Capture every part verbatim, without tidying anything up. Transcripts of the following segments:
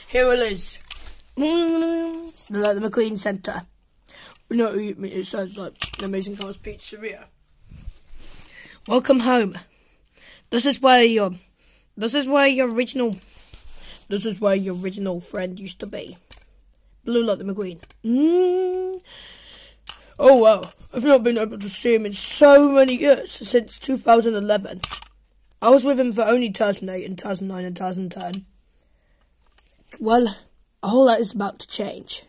Here it is. The Lightning McQueen Centre. No, it says like the Amazing Cars Pizzeria. Welcome home. This is where your, this is where your original, this is where your original friend used to be. Blue Lightning McQueen. Mm. Oh wow, I've not been able to see him in so many years, since two thousand eleven. I was with him for only two thousand eight and two thousand nine and two thousand ten. Well, all that is about to change.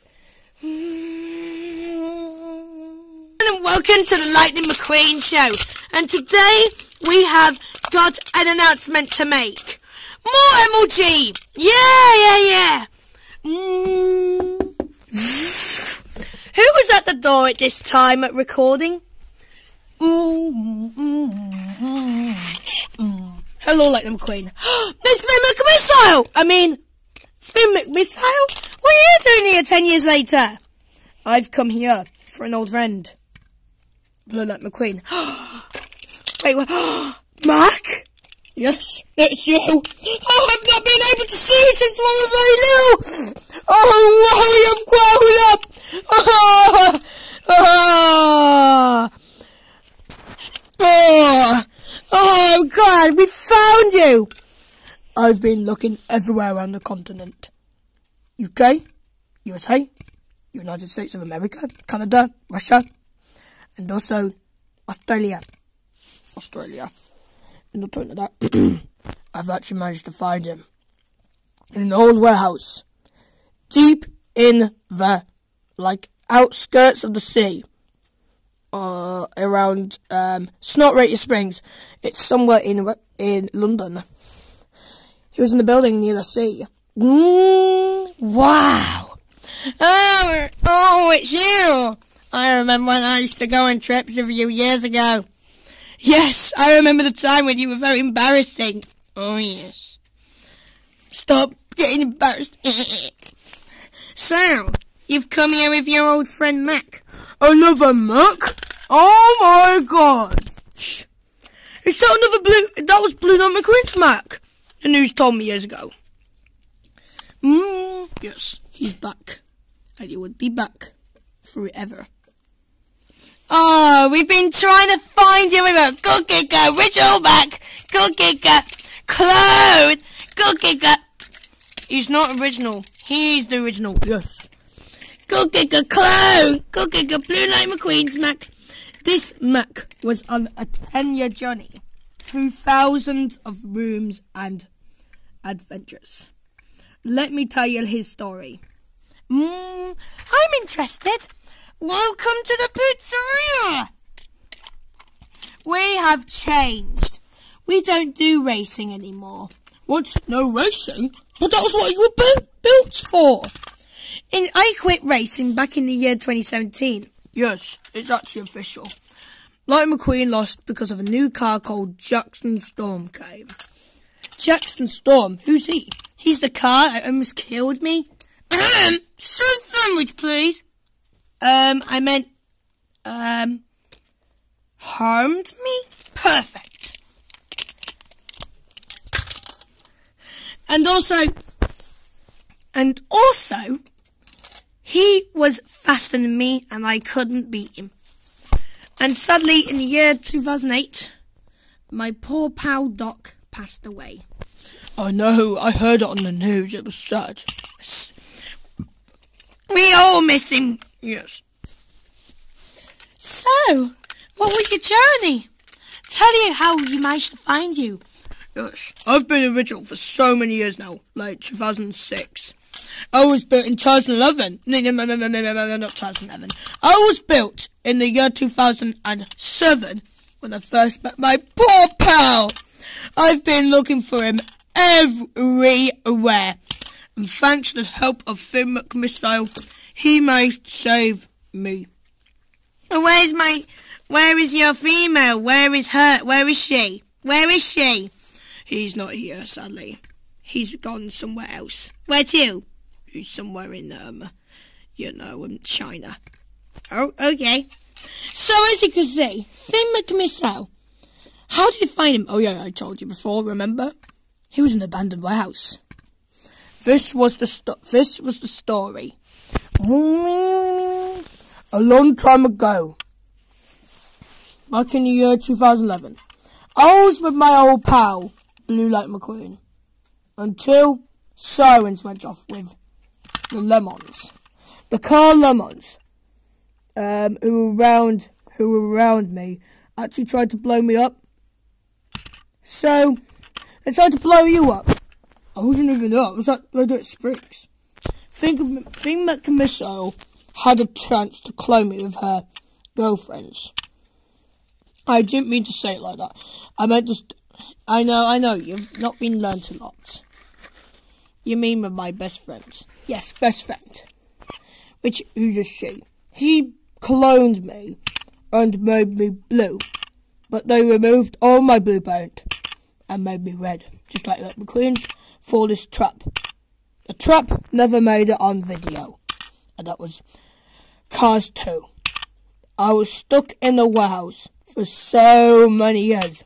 And welcome to the Lightning McQueen Show. And today we have got an announcement to make. More M L G! Yeah, yeah, yeah! Mm. Who was at the door at this time at recording? Mm, mm, mm, mm. Hello, Lightning McQueen. Miss Finn McMissile! I mean, Finn McMissile? What are you doing here ten years later? I've come here for an old friend. Blue Lightning McQueen. Wait, what? Mac? Yes, it's you. Oh, I've not been able to see you since I was very little. Oh, wow, you've grown up. Oh, oh, oh, oh, God, we found you. I've been looking everywhere around the continent. U K, U S A, United States of America, Canada, Russia, and also Australia. Australia. And not only that, I've actually managed to find him in an old warehouse, deep in the, like, outskirts of the sea, uh, around um, Snortrator Springs. It's somewhere in in London. He was in the building near the sea. Mm, wow! Oh, oh, it's you! I remember when I used to go on trips a few years ago. Yes, I remember the time when you were very embarrassing. Oh, yes. Stop getting embarrassed. So, you've come here with your old friend Mac. Another Mac? Oh, my God. Shh. Is that another Blue... That was Blue Lightning McQueen's Mac. The news told me years ago. Mm, yes, he's back. And he would be back forever. Oh, we've been trying to find you with a Good Kicker, Ritual back, Good Kicker, Clone, Good Kicker. He's not original. He's the original. Yes. Good Kicker, Clone, Good Kicker, Blue Lightning McQueen's Mac. This Mac was on a ten-year journey through thousands of rooms and adventures. Let me tell you his story. Mm, I'm interested. Welcome to the pizzeria! We have changed. We don't do racing anymore. What? No racing? But that was what you were bu built for. In, I quit racing back in the year twenty seventeen. Yes, it's actually official. Lightning McQueen lost because of a new car called Jackson Storm came. Jackson Storm? Who's he? He's the car that almost killed me. Ahem! Some sandwich, please. Um, I meant, um, harmed me? Perfect. And also, and also, he was faster than me and I couldn't beat him. And sadly, in the year two thousand eight, my poor pal Doc passed away. I know, I heard it on the news, it was sad. We all miss him. Yes. So, what was your journey? Tell you how you managed to find you. Yes, I've been original for so many years now, like two thousand six. I was built in two thousand eleven. No, no, no, no, no, no, no, no, not two thousand eleven. I was built in the year two thousand seven when I first met my poor pal. I've been looking for him everywhere. And thanks to the help of Finn McMissile, he managed to save me. Where's my... Where is your female? Where is her? Where is she? Where is she? He's not here, sadly. He's gone somewhere else. Where to? He's somewhere in, um, you know, in China. Oh, okay. So, as you can see, Finn McMissile. How did you find him? Oh, yeah, I told you before, remember? He was in an abandoned warehouse. this was the sto this was the story. A long time ago, back in the year two thousand eleven, I was with my old pal, Blue Light McQueen, until sirens went off with the Lemons. The car Lemons, um, who were around, who were around me, actually tried to blow me up. So, they tried to blow you up. I wasn't even up. I was at Radio Springs. Think of, think that the missile had a chance to clone me with her girlfriends. I didn't mean to say it like that. I meant just. I know, I know. You've not been learnt a lot. You mean with my best friend? Yes, best friend. Which, who's is she? He cloned me and made me blue. But they removed all my blue paint and made me red. Just like that McQueen's for this trap. The trap never made it on video. And that was Cars two. I was stuck in a warehouse for so many years.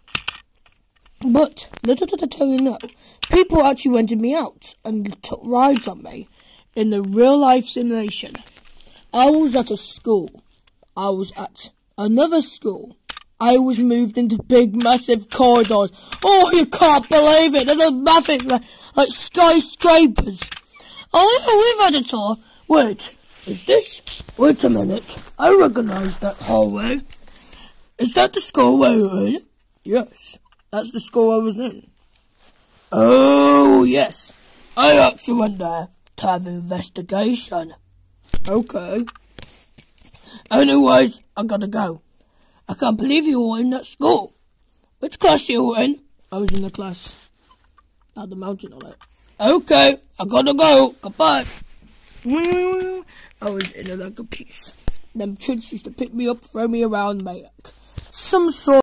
But, little did I tell you no, people actually rented me out and took rides on me in the real life simulation. I was at a school. I was at another school. I was moved into big, massive corridors. Oh, you can't believe it. They're massive, like, like skyscrapers. Oh, we've had a tour. Wait, is this? Wait a minute. I recognise that hallway. Is that the school where you're in? Yes, that's the school I was in. Oh, yes. I actually went there to have an investigation. Okay. Anyways, I gotta go. I can't believe you were in that school. Which class you were in? I was in the class. Had the mountain on it. Okay, I gotta go. Goodbye. I was in a like a piece. Them kids used to pick me up, throw me around, make some sort